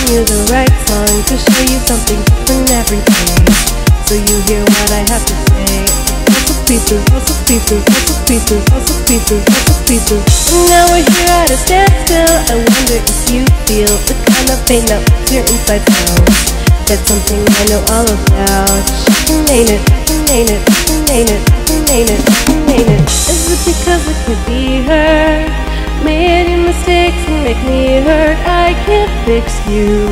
sing you the right song to show you something different every day, so you hear what I have to say. Puzzle pieces, puzzle pieces, puzzle pieces, puzzle pieces, puzzle pieces. And now we're here at a standstill. I wonder if you feel the kind of pain that puts your insides out. That's something I know all about. She can name it, can name it, can name it, can name it, can name it. Is it because it could be her? Made any mistakes and make me hurt? I can't fix you.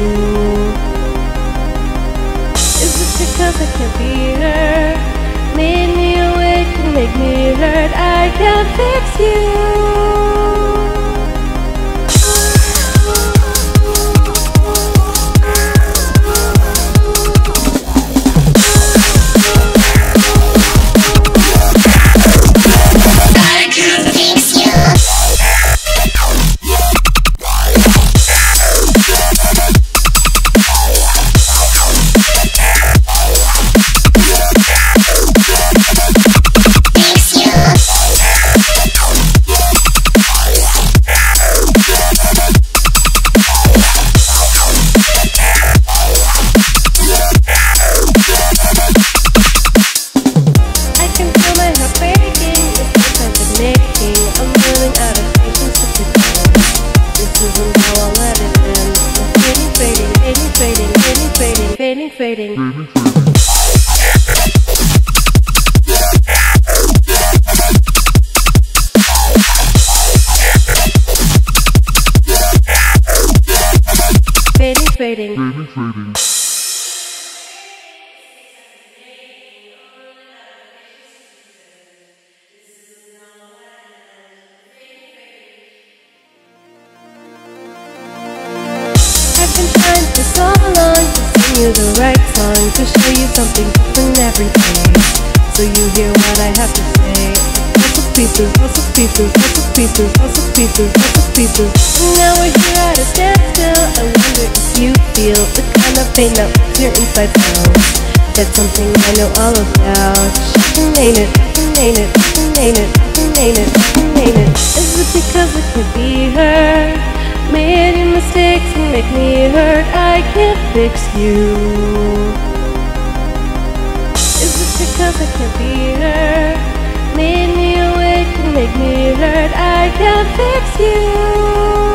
Is it because it could be her? Made me awake and make me hurt? I can't fix you. Fading. I've been trying for so long to sing you the right song to show you something different every day, so you hear what I have to say. Puzzle pieces, puzzle pieces, puzzle pieces, puzzle pieces, puzzle pieces. And now we're here at a standstill. I wonder if you feel the kind of pain that puts your insides out. That's something I know all about. She can name it, can name it, can name it, can name it, can name it. Is it because it could be her? Made any mistakes and make me hurt? I can't fix you. Is it because it could be her? Made me awake and make me hurt? I can't fix you.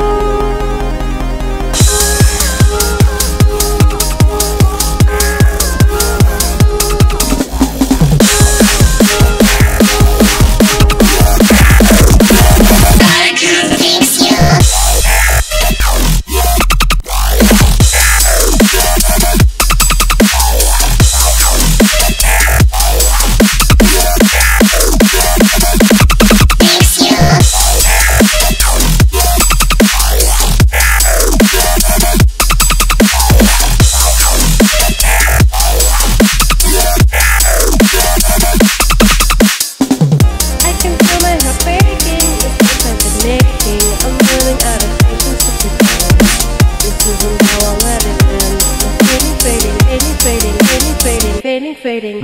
Fading.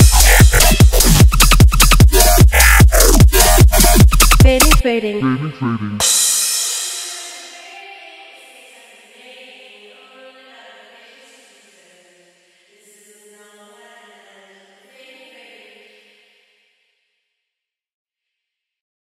Fading.